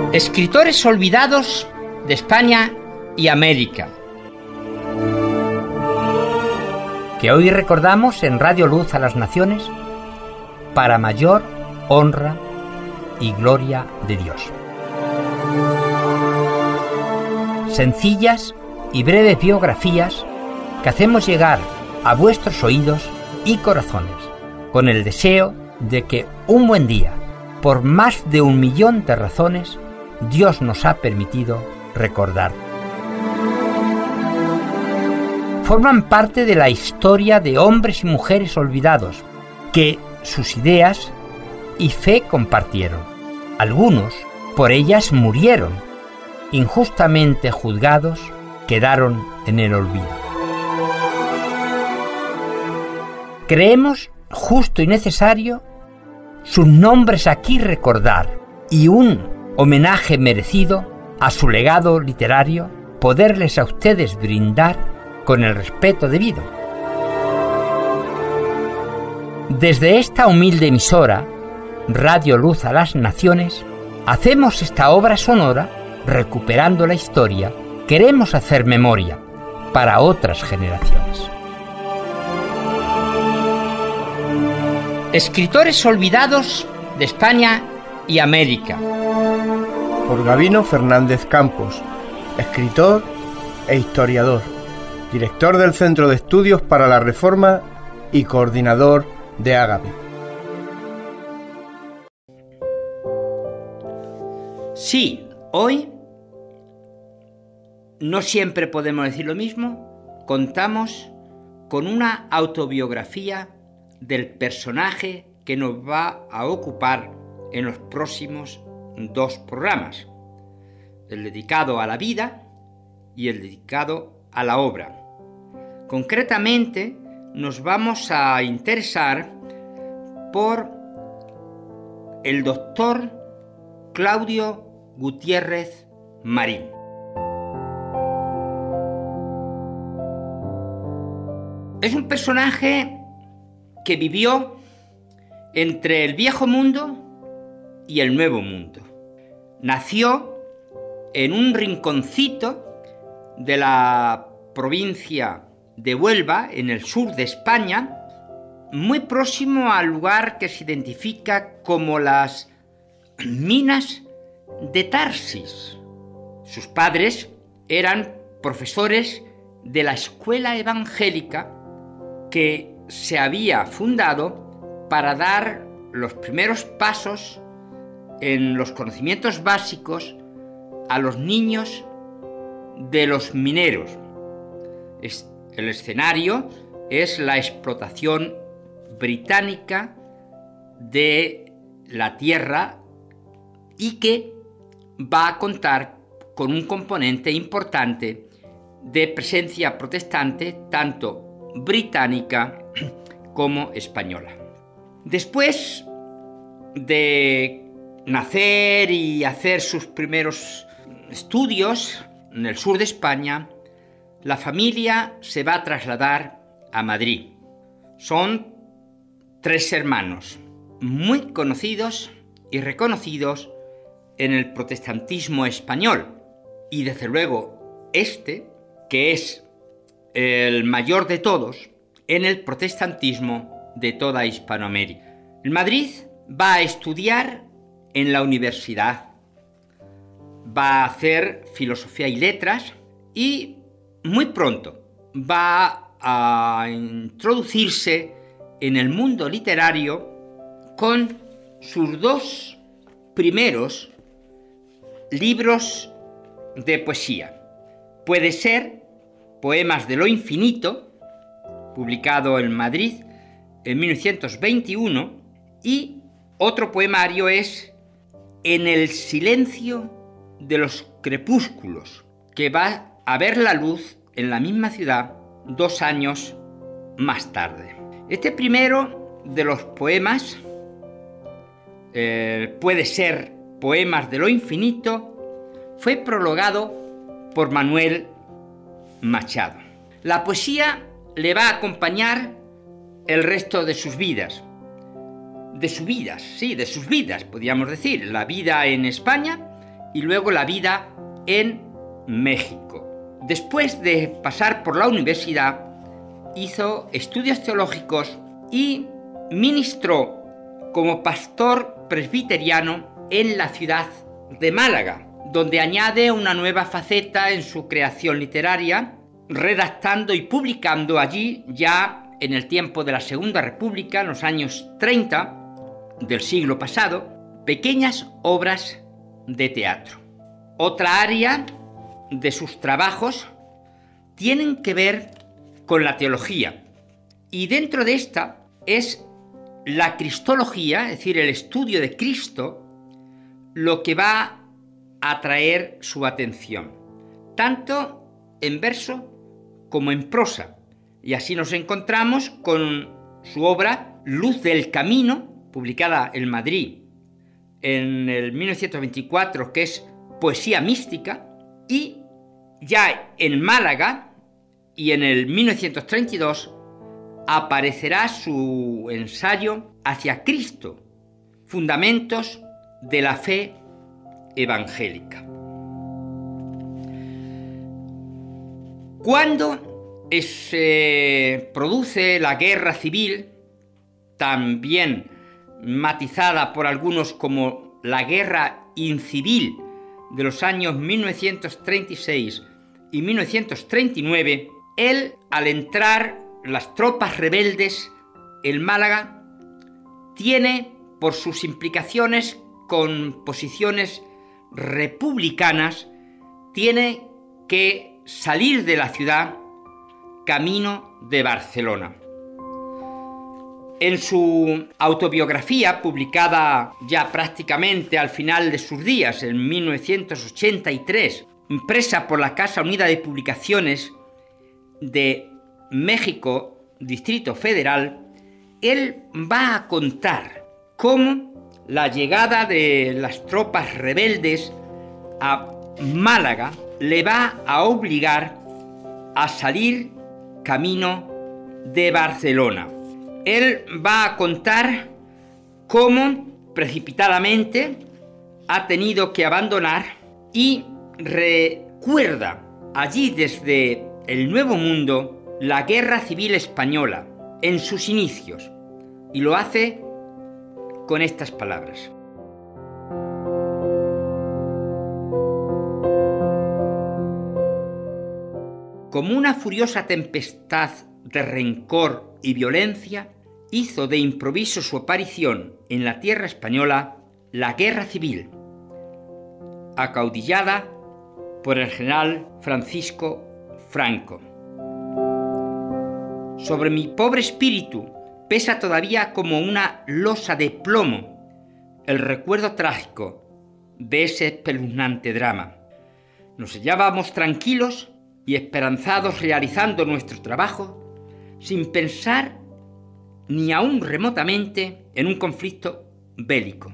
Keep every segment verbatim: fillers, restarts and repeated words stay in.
Escritores olvidados de España y América, que hoy recordamos en Radio Luz a las Naciones para mayor honra y gloria de Dios. Sencillas y breves biografías que hacemos llegar a vuestros oídos y corazones con el deseo de que un buen día, por más de un millón de razones, Dios nos ha permitido recordar. Forman parte de la historia de hombres y mujeres olvidados que sus ideas y fe compartieron. Algunos por ellas murieron, injustamente juzgados, quedaron en el olvido. Creemos justo y necesario sus nombres aquí recordar y un homenaje merecido a su legado literario poderles a ustedes brindar con el respeto debido. Desde esta humilde emisora, Radio Luz a las Naciones, hacemos esta obra sonora recuperando la historia. Queremos hacer memoria para otras generaciones. Escritores olvidados de España y América. Por Gabino Fernández Campos, escritor e historiador, director del Centro de Estudios para la Reforma y coordinador de Ágape. Sí, hoy no siempre podemos decir lo mismo. Contamos con una autobiografía del personaje que nos va a ocupar en los próximos dos programas, el dedicado a la vida y el dedicado a la obra. Concretamente, nos vamos a interesar por el doctor Claudio Gutiérrez Marín. Es un personaje que vivió entre el viejo mundo y el nuevo mundo. Nació en un rinconcito de la provincia de Huelva, en el sur de España, muy próximo al lugar que se identifica como las minas de Tarsis. Sus padres eran profesores de la escuela evangélica que se había fundado para dar los primeros pasos en los conocimientos básicos a los niños de los mineros. El escenario es la explotación británica de la tierra y que va a contar con un componente importante de presencia protestante, tanto británica como española. Después de nacer y hacer sus primeros estudios en el sur de España, la familia se va a trasladar a Madrid. Son tres hermanos muy conocidos y reconocidos en el protestantismo español, y desde luego este, que es el mayor de todos, en el protestantismo de toda Hispanoamérica. En Madrid va a estudiar en la universidad, va a hacer filosofía y letras y muy pronto va a introducirse en el mundo literario con sus dos primeros libros de poesía. Puede ser Poemas de lo Infinito, publicado en Madrid en mil novecientos veintiuno, y otro poemario es En el silencio de los crepúsculos, que va a ver la luz en la misma ciudad dos años más tarde. Este primero de los poemas eh, puede ser Poemas de lo Infinito, fue prologado por Manuel Machado. La poesía le va a acompañar el resto de sus vidas. De sus vidas, sí, de sus vidas, podríamos decir. La vida en España y luego la vida en México. Después de pasar por la universidad, hizo estudios teológicos y ministró como pastor presbiteriano en la ciudad de Málaga, donde añade una nueva faceta en su creación literaria, redactando y publicando allí, ya en el tiempo de la Segunda República, en los años treinta del siglo pasado, pequeñas obras de teatro. Otra área de sus trabajos tienen que ver con la teología, y dentro de esta es la cristología, es decir, el estudio de Cristo, lo que va a atraer su atención, tanto en verso como en prosa. Y así nos encontramos con su obra Luz del Camino, publicada en Madrid en el mil novecientos veinticuatro, que es poesía mística, y ya en Málaga y en el mil novecientos treinta y dos aparecerá su ensayo Hacia Cristo, fundamentos de la fe evangélica. Cuando se produce la guerra civil, también matizada por algunos como la guerra incivil de los años mil novecientos treinta y seis y mil novecientos treinta y nueve, él, al entrar las tropas rebeldes en Málaga, tiene, por sus implicaciones con posiciones republicanas, tiene que salir de la ciudad camino de Barcelona. En su autobiografía, publicada ya prácticamente al final de sus días, en mil novecientos ochenta y tres, impresa por la Casa Unida de Publicaciones de México, Distrito Federal, él va a contar cómo la llegada de las tropas rebeldes a Málaga le va a obligar a salir camino de Barcelona. Él va a contar cómo precipitadamente ha tenido que abandonar, y recuerda allí desde el Nuevo Mundo la Guerra Civil Española en sus inicios, y lo hace con estas palabras. Como una furiosa tempestad de rencor y violencia, hizo de improviso su aparición en la tierra española la Guerra Civil, acaudillada por el general Francisco Franco. Sobre mi pobre espíritu pesa todavía como una losa de plomo el recuerdo trágico de ese espeluznante drama. Nos hallábamos tranquilos y esperanzados realizando nuestro trabajo, sin pensar ni aún remotamente en un conflicto bélico.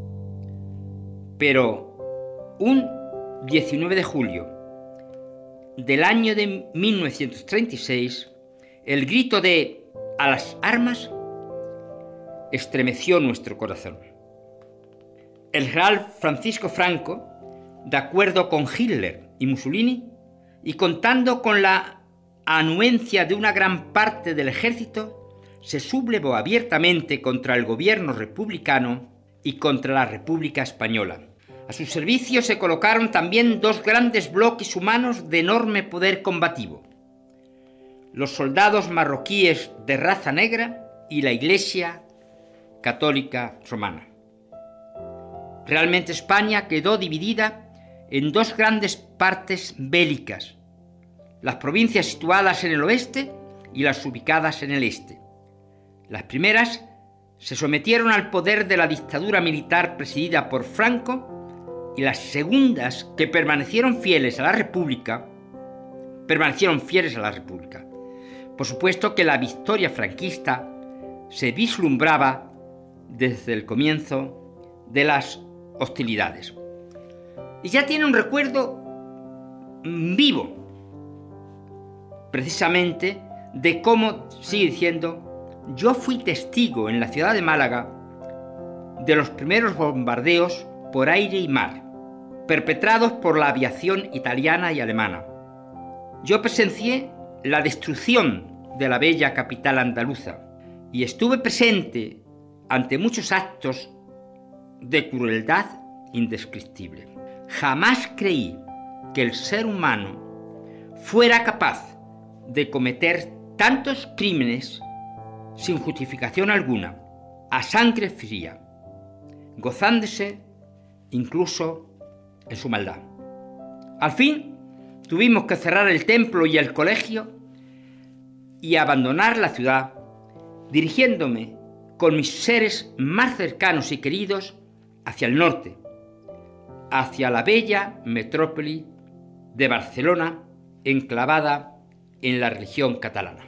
Pero un diecinueve de julio del año de mil novecientos treinta y seis, el grito de «a las armas» estremeció nuestro corazón. El general Francisco Franco, de acuerdo con Hitler y Mussolini, y contando con la anuencia de una gran parte del ejército, se sublevó abiertamente contra el gobierno republicano y contra la República Española. A su servicio se colocaron también dos grandes bloques humanos de enorme poder combativo: los soldados marroquíes de raza negra y la Iglesia católica romana. Realmente España quedó dividida en dos grandes partes bélicas: las provincias situadas en el oeste y las ubicadas en el este. Las primeras se sometieron al poder de la dictadura militar presidida por Franco, y las segundas, que permanecieron fieles a la República, permanecieron fieles a la República. Por supuesto que la victoria franquista se vislumbraba desde el comienzo de las hostilidades. Y ya tiene un recuerdo vivo, precisamente, de cómo, sigue diciendo, yo fui testigo en la ciudad de Málaga de los primeros bombardeos por aire y mar, perpetrados por la aviación italiana y alemana. Yo presencié la destrucción de la bella capital andaluza y estuve presente ante muchos actos de crueldad indescriptible. Jamás creí que el ser humano fuera capaz de cometer tantos crímenes sin justificación alguna, a sangre fría, gozándose incluso en su maldad. Al fin, tuvimos que cerrar el templo y el colegio y abandonar la ciudad, dirigiéndome con mis seres más cercanos y queridos hacia el norte, hacia la bella metrópoli de Barcelona, enclavada en la región catalana.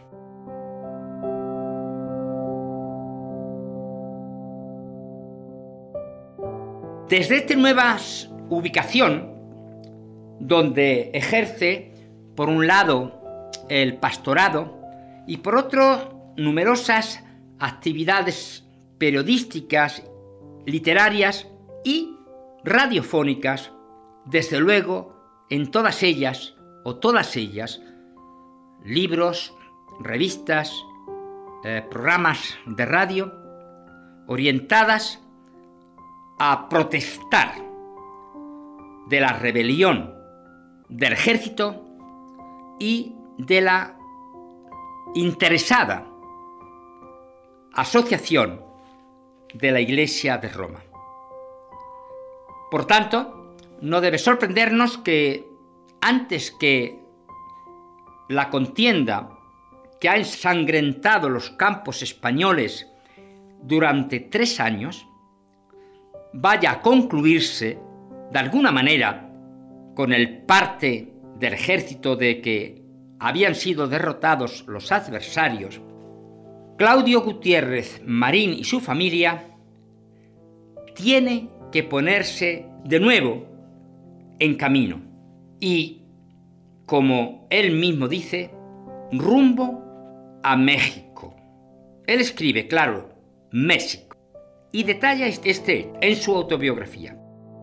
Desde esta nueva ubicación, donde ejerce, por un lado, el pastorado y por otro, numerosas actividades periodísticas, literarias y radiofónicas, desde luego, en todas ellas, o todas ellas, libros, revistas, eh, programas de radio, orientadas a protestar de la rebelión del ejército y de la interesada asociación de la Iglesia de Roma. Por tanto, no debe sorprendernos que antes que la contienda que ha ensangrentado los campos españoles durante tres años vaya a concluirse de alguna manera con el parte del ejército de que habían sido derrotados los adversarios, Claudio Gutiérrez Marín y su familia tiene que ponerse de nuevo en camino y, como él mismo dice, rumbo a México. Él escribe, claro, México, y detalla este en su autobiografía.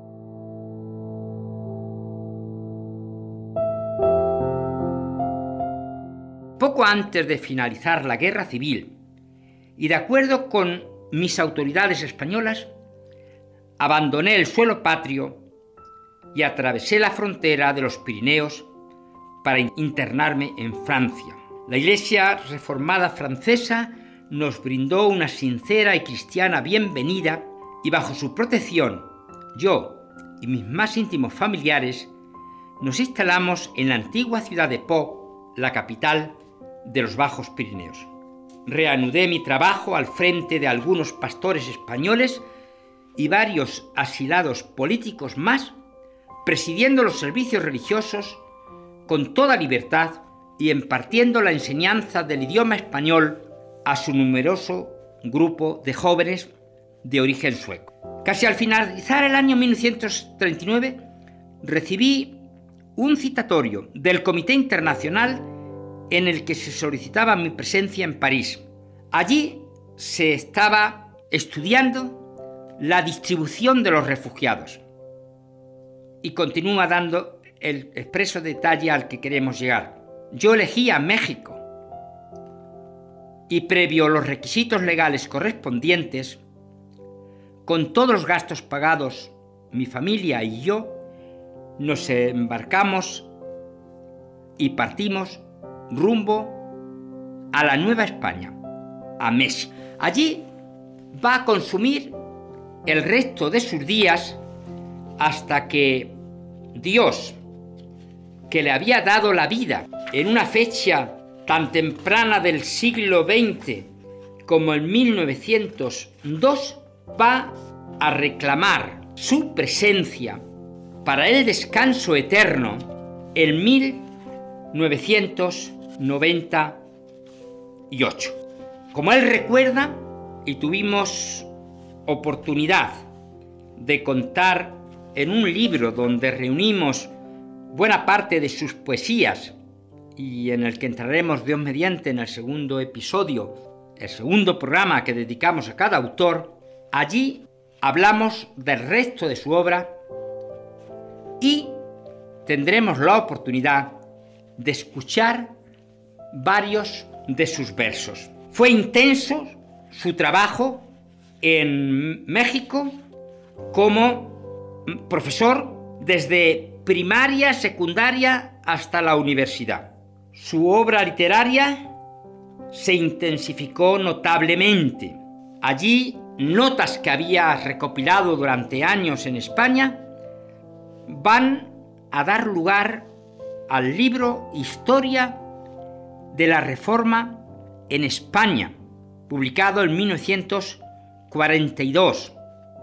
Poco antes de finalizar la guerra civil, y de acuerdo con mis autoridades españolas, abandoné el suelo patrio y atravesé la frontera de los Pirineos para internarme en Francia. La Iglesia reformada francesa nos brindó una sincera y cristiana bienvenida y bajo su protección, yo y mis más íntimos familiares nos instalamos en la antigua ciudad de Pau, la capital de los Bajos Pirineos. Reanudé mi trabajo al frente de algunos pastores españoles y varios asilados políticos más, presidiendo los servicios religiosos con toda libertad y impartiendo la enseñanza del idioma español a su numeroso grupo de jóvenes de origen sueco. Casi al finalizar el año mil novecientos treinta y nueve, recibí un citatorio del Comité Internacional en el que se solicitaba mi presencia en París. Allí se estaba estudiando la distribución de los refugiados. Y continúa dando el expreso detalle al que queremos llegar. Yo elegí a México y previo los requisitos legales correspondientes, con todos los gastos pagados, mi familia y yo nos embarcamos y partimos rumbo a la Nueva España, a México. Allí va a consumir el resto de sus días hasta que Dios, que le había dado la vida en una fecha tan temprana del siglo veinte como en mil novecientos dos, va a reclamar su presencia para el descanso eterno en mil novecientos noventa y ocho. Como él recuerda, y tuvimos oportunidad de contar en un libro donde reunimos buena parte de sus poesías y en el que entraremos Dios mediante en el segundo episodio, el segundo programa que dedicamos a cada autor, allí hablamos del resto de su obra y tendremos la oportunidad de escuchar varios de sus versos. Fue intenso su trabajo en México como profesor desde primaria, secundaria hasta la universidad. Su obra literaria se intensificó notablemente. Allí, notas que había recopilado durante años en España van a dar lugar al libro Historia de la Reforma en España, publicado en mil novecientos cuarenta y dos.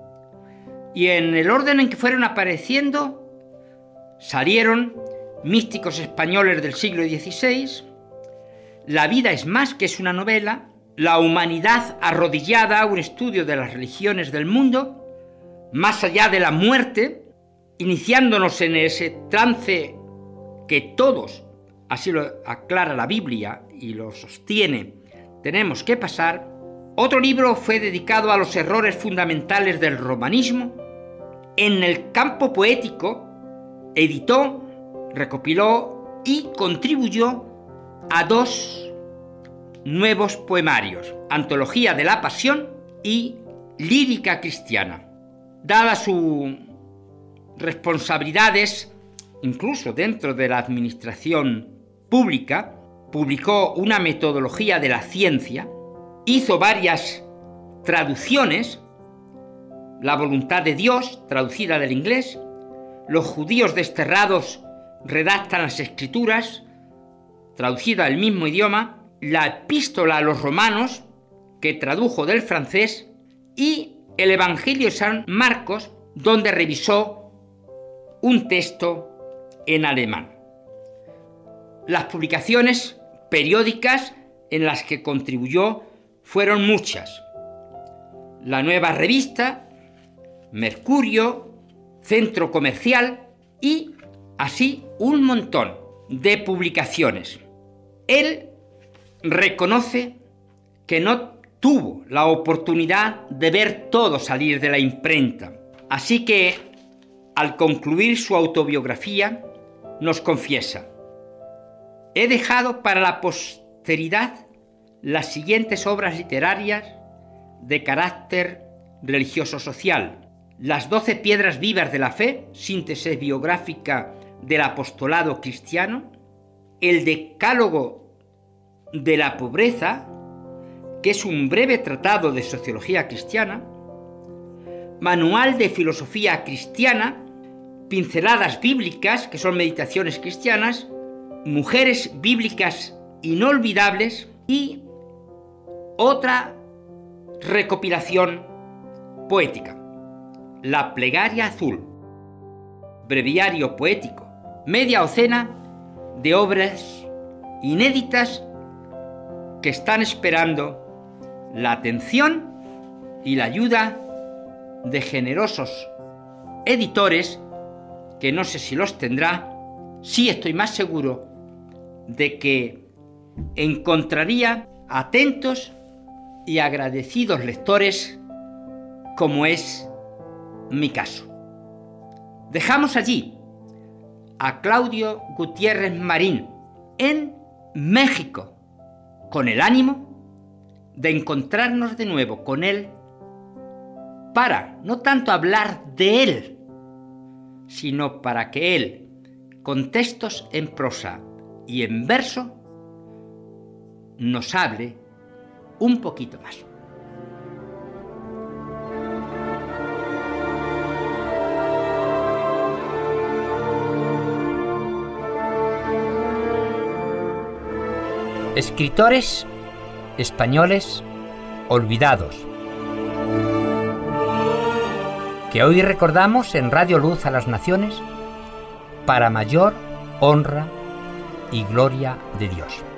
Y en el orden en que fueron apareciendo, salieron Místicos españoles del siglo dieciséis, La vida es más, que es una novela, La humanidad arrodillada, un estudio de las religiones del mundo, Más allá de la muerte, iniciándonos en ese trance que todos, así lo aclara la Biblia y lo sostiene, tenemos que pasar. Otro libro fue dedicado a los errores fundamentales del romanismo. En el campo poético, editó, recopiló y contribuyó a dos nuevos poemarios, Antología de la Pasión y Lírica Cristiana. Dadas sus responsabilidades, incluso dentro de la administración pública, publicó una metodología de la ciencia, hizo varias traducciones, La voluntad de Dios, traducida del inglés, Los judíos desterrados redactan las escrituras, traducida al mismo idioma, la epístola a los romanos, que tradujo del francés, y el Evangelio de San Marcos, donde revisó un texto en alemán. Las publicaciones periódicas en las que contribuyó fueron muchas. La Nueva Revista, Mercurio, Centro Comercial y así un montón de publicaciones. Él reconoce que no tuvo la oportunidad de ver todo salir de la imprenta, así que al concluir su autobiografía nos confiesa: he dejado para la posteridad las siguientes obras literarias de carácter religioso-social: Las doce piedras vivas de la fe, síntesis biográfica del apostolado cristiano; el Decálogo de la pobreza, que es un breve tratado de sociología cristiana; Manual de filosofía cristiana; Pinceladas bíblicas, que son meditaciones cristianas; Mujeres bíblicas inolvidables y otra recopilación poética, La plegaria azul, breviario poético, media docena de obras inéditas que están esperando la atención y la ayuda de generosos editores que no sé si los tendrá. Sí estoy más seguro de que encontraría atentos y agradecidos lectores, como es mi caso. Dejamos allí a Claudio Gutiérrez Marín en México, con el ánimo de encontrarnos de nuevo con él para no tanto hablar de él, sino para que él, con textos en prosa y en verso, nos hable un poquito más. Escritores españoles olvidados, que hoy recordamos en Radio Luz a las Naciones para mayor honra y gloria de Dios.